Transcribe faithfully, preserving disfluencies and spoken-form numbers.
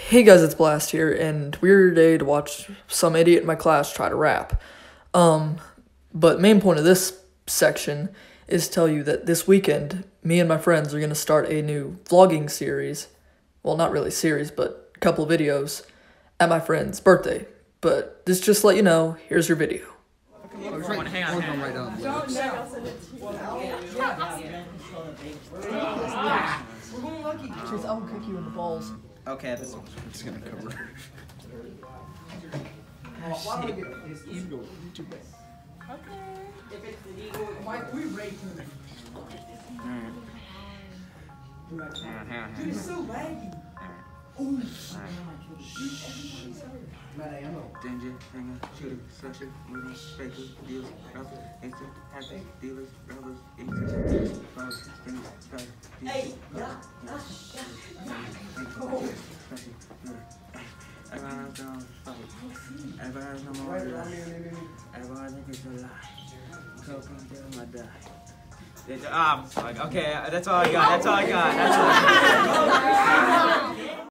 Hey guys, it's Blast here, and we're here today to watch some idiot in my class try to rap. Um, but main point of this section is to tell you that this weekend, me and my friends are going to start a new vlogging series. Well, not really series, but a couple of videos at my friend's birthday. But this just to let you know, here's your video. Hang on, hang on. Hang on. Right down. We're going lucky. Chase, I will kick you in the balls. Okay, this one's just gonna cover. Oh, shit. Eagle. Too bad. Okay. If it's the eagle, Mike, we rate him. Hang on, hang on. Dude, it's so laggy. Ooh. Danger, hanger, shooter, slasher, movie, faker, deals, rapper, extra, hacker, dealers, robbers, extra, fires, strings, fire, hey, yeah, everyone don't fight. Everyone no more lie. Everyone think it's a lie. Coke until my die. Ah, um, okay, that's all I got. That's all I got. That's all I got.